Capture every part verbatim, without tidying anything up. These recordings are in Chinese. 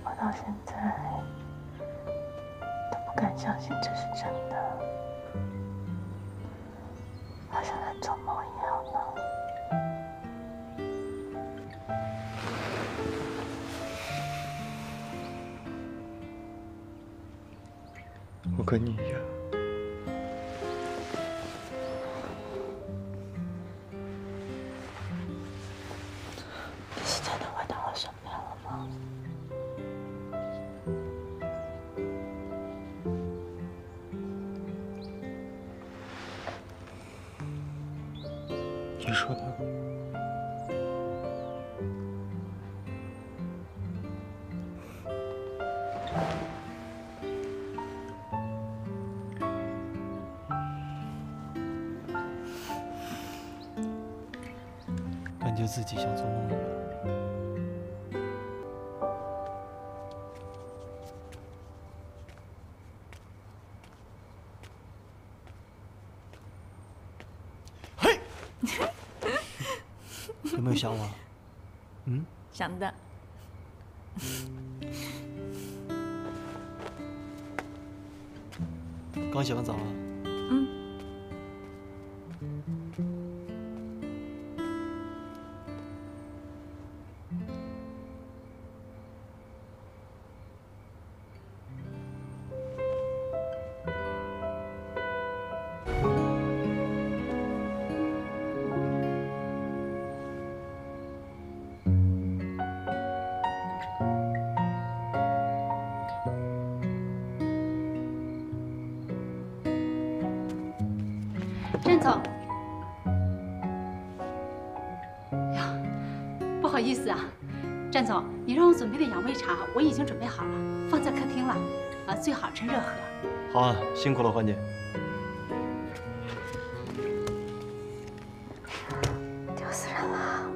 我到现在都不敢相信这是真的，好像在做梦一样呢。 我跟你一样。 你说的， 感觉自己像做梦一样。嘿。有没有想我？嗯， 想的。 刚洗完澡啊？ 嗯。 郑总，呀，不好意思啊，郑总，你让我准备的养胃茶我已经准备好了，放在客厅了，啊，最好趁热喝。 好啊，辛苦了，环姐。 丢死人了！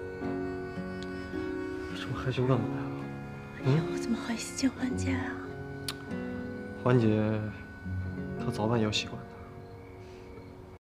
这么害羞干嘛呀？嗯？ 我怎么好意思见环姐啊？ 环姐，她早晚有习惯的。